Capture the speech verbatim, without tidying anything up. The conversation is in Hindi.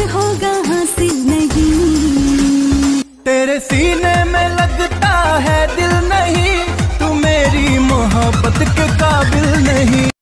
होगा हासिल नहीं। तेरे सीने में लगता है दिल नहीं, तू मेरी मोहब्बत के काबिल नहीं।